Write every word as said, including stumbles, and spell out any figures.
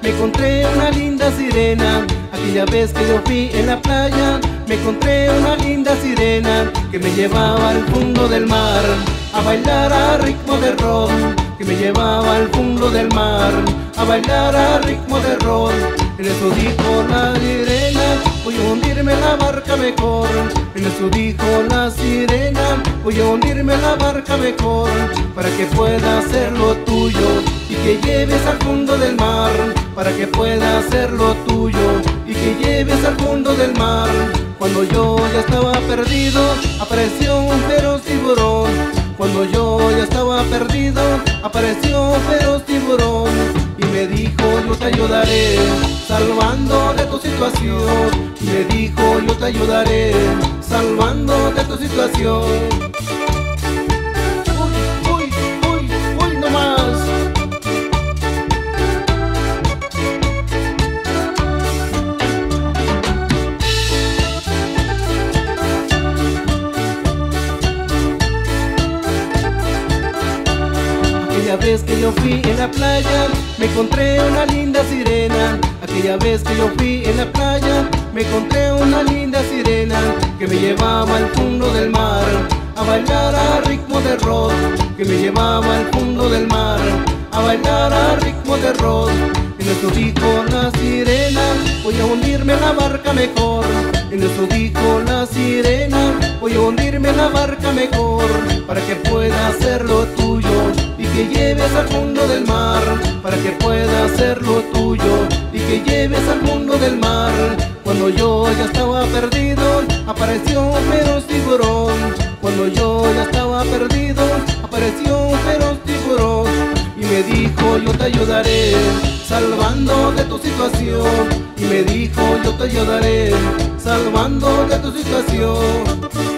me encontré una linda sirena. Aquella vez que yo fui en la playa, me encontré una linda sirena que me llevaba al fondo del mar a bailar a ritmo de rock, que me llevaba al fondo del mar a bailar a ritmo de rock. En eso dijo la sirena, voy a hundirme en la barca mejor. En eso dijo la sirena, voy a hundirme en la barca mejor, para que pueda hacer lo tuyo y que lleves al fondo del mar, para que pueda hacer lo tuyo y que lleves al fondo del mar. Cuando yo ya estaba perdido, apareció un feroz tiburón. Cuando yo ya estaba perdido, apareció un feroz tiburón y me dijo: yo te ayudaré salvando de tu situación. Y me dijo: yo te ayudaré salvando de tu situación. Uy, uy, uy, uy, no más. Aquella vez que yo fui en la playa, me encontré una linda sirena. Aquella vez que yo fui en la playa, me encontré una linda sirena que me llevaba al fondo del mar a bailar a ritmo de rock, que me llevaba al fondo del mar a bailar a ritmo de rock. En eso dijo la sirena, voy a hundirme en la barca mejor. En eso dijo la sirena, voy a hundirme en la barca mejor, para que pueda hacer lo tuyo y que lleves al fondo del mar, para que pueda hacer lo tuyo y que lleves al fondo del mar. Cuando yo ya estaba perdido, apareció un feroz tiburón. Cuando yo ya estaba perdido, apareció un feroz tiburón y me dijo: yo te ayudaré salvando de tu situación. Y me dijo: yo te ayudaré salvando de tu situación.